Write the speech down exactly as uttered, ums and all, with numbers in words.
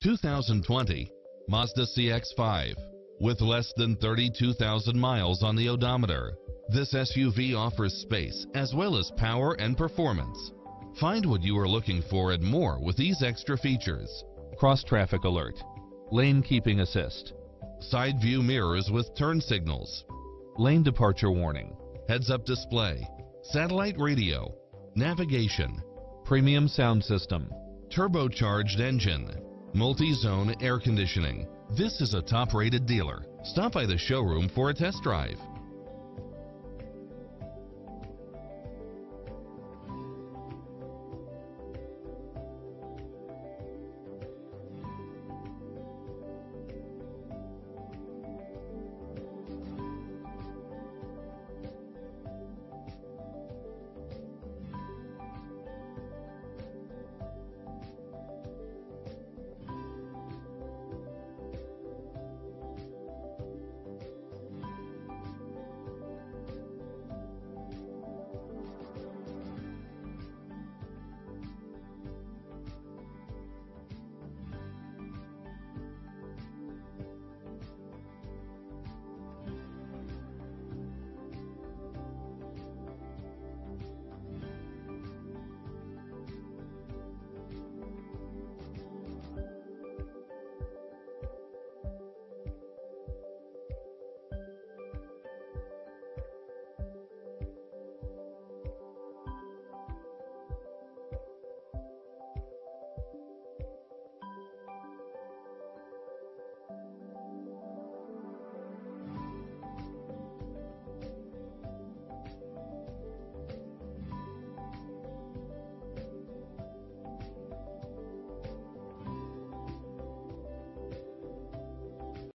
two thousand twenty Mazda C X five. With less than thirty-two thousand miles on the odometer, this S U V offers space as well as power and performance. Find what you are looking for and more with these extra features: cross traffic alert, lane keeping assist, side view mirrors with turn signals, lane departure warning, heads-up display, satellite radio, navigation, premium sound system, turbocharged engine, multi-zone air conditioning. This is a top-rated dealer. Stop by the showroom for a test drive.